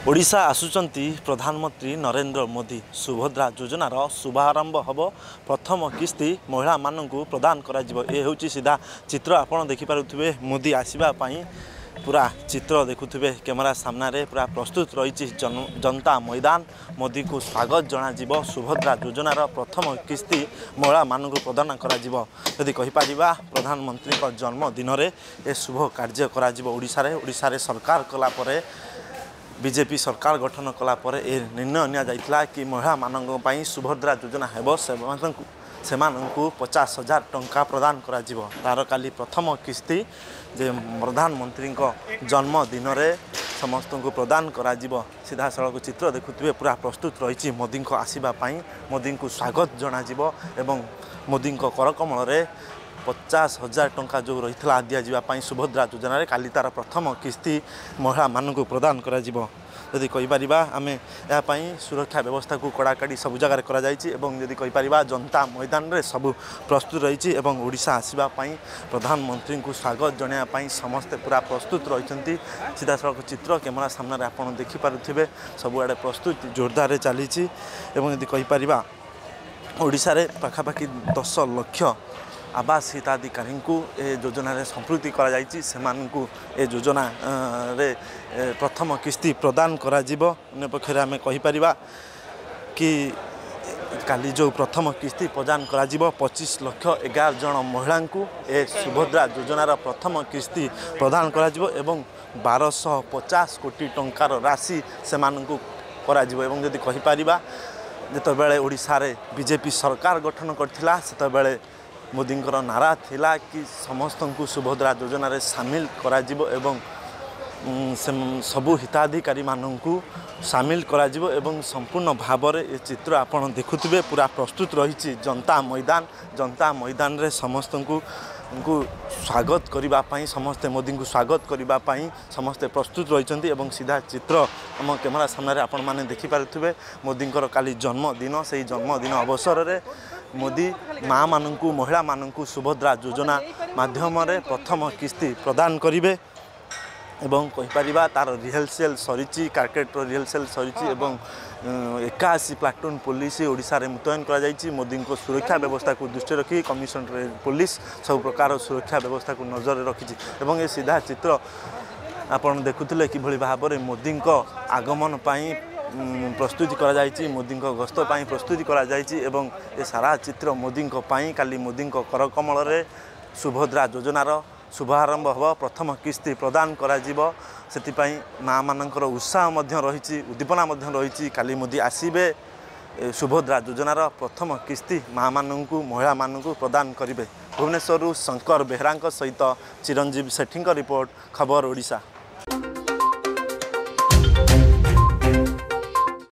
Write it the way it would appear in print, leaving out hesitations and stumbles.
ओडिशा आसुचंती प्रधानमंत्री नरेंद्र मोदी सुभद्रा योजनार शुभारंभ हम प्रथम किस्ती महिला मानू प्रदान करा ये हूँ सीधा चित्र आपड़ देखिपे मोदी आसवा पूरा चित्र देखुवे कैमेरा सामने पूरा प्रस्तुत रही जनता मैदान मोदी को स्वागत जन सुभद्रा योजनार प्रथम किस्ती महिला मानू प्रदान करी कहीपर प्रधानमंत्री जन्मदिन में यह शुभ कार्य ओडिशा रे सरकार कलापर बीजेपी सरकार गठन कलापर ए निर्णय निया कि महिला मानों पर सुभद्रा योजना हेब से 50,000 टंका प्रदान करा तार काली प्रथम किस्ती जे प्रधानमंत्री जन्मदिन में समस्त को प्रदान करा सीधा सड़क चित्र देखुए पूरा प्रस्तुत रही मोदी को आसवाई मोदी को स्वागत जन मोदी करकमल 50,000 टंका जो रही है दि जावाई सुभद्रा योजना काली तार प्रथम किस्ती महिला मानू प्रदान करा यदि कहीपर आम यापाई सुरक्षा व्यवस्था को कड़ाकड़ी सब जगह कहीपर जनता मैदान में सब प्रस्तुत रही ओडिशा आसवाई प्रधानमंत्री को स्वागत जनायापाई समस्ते पूरा प्रस्तुत रही सीधा सड़क चित्र कैमेरा सामने आप देखिपे सबुआड़े प्रस्तुत जोरदार चली कहीपर ओडिशा रे पाखापाखि 10 लाख आवास हिताधिकारी को ए योजना रे संपृक्ति करा जायछि सेमानकु ए योजना रे प्रथम किस्ती प्रदान करा जिवो अन्य पक्षरे आमे कहि परिबा कि काली जो प्रथम किस्ती प्रदान करा जिवो 25,11 जन महिला को ए सुभद्रा योजनार प्रथम किस्ती प्रदान करा जिवो एवं 1250 कोटी टंकार राशि सेमानकु करा जिवो एवं यदि कहि परिबा जेतबेले ओडिशा रे बीजेपी सरकार गठन करथिला सेतबेले मोदी नारा थिला कि समस्त को सुभद्रा योजना रे सामिल करा जिवो एवं सबु हिताधिकारी मानू सामिल करा जिवो एवं संपूर्ण भाव में ये चित्र आपन देखुथिबे पूरा प्रस्तुत रही जनता मैदान रे समस्त को स्वागत करने समस्ते मोदी को स्वागत करने समस्ते प्रस्तुत रही सीधा चित्र आम कैमेरा सामने आपण मैंने देखिपे मोदी काली जन्मदिन से जन्मदिन अवसर में मोदी माँ मानू महिला मानू सुभद्रा योजना माध्यम प्रथम किस्ती प्रदान करेंगे एवं कहीपर तार रिहर्सल सरी कार्केट रिहर्सल सरी 81 प्लाटून पुलिस ओडिशा रे मुतयन करा मोदी को सुरक्षा व्यवस्था को दृष्टि रखी कमिशनरेट पुलिस सब प्रकार सुरक्षा व्यवस्था को नजर रखी ये सीधा चित्र आपन देखुले कि भाव में मोदी आगमन पाई प्रस्तुति करा मोदी गस्त प्रस्तुति करा ये सारा चित्र मोदी काली मोदी करकमल रे सुभद्रा योजनार शुभारंभ हम प्रथम किस्ती प्रदान करा से माँ मानकर उत्साह रही उद्दीपना रही काली मोदी आसबे सुभद्रा योजनार प्रथम किस्ती माँ मानू महिला मानू प्रदान करेंगे भुवनेश्वर शंकर बेहरा सहित चिरंजीव सेठी रिपोर्ट खबर ओडिशा।